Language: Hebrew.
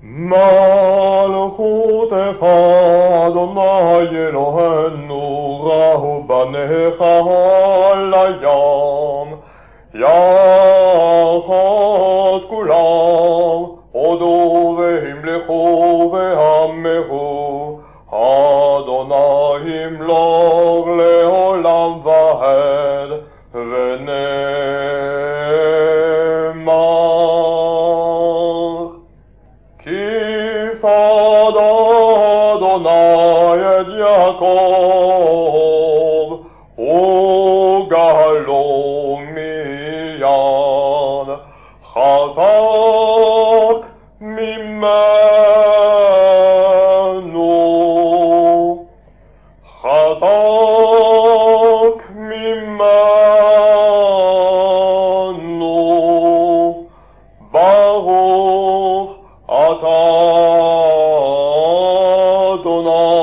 מלכותך אדוני אלוהינו ראו בניך על הים יחד כולם הודו והמלכו והמרו אדוני ימלוך לעולם ועד ונאמר כי פד אדוני את יעקב וגאלו מיד חזק ממנו חזק ממנו ברוך אתה אדוני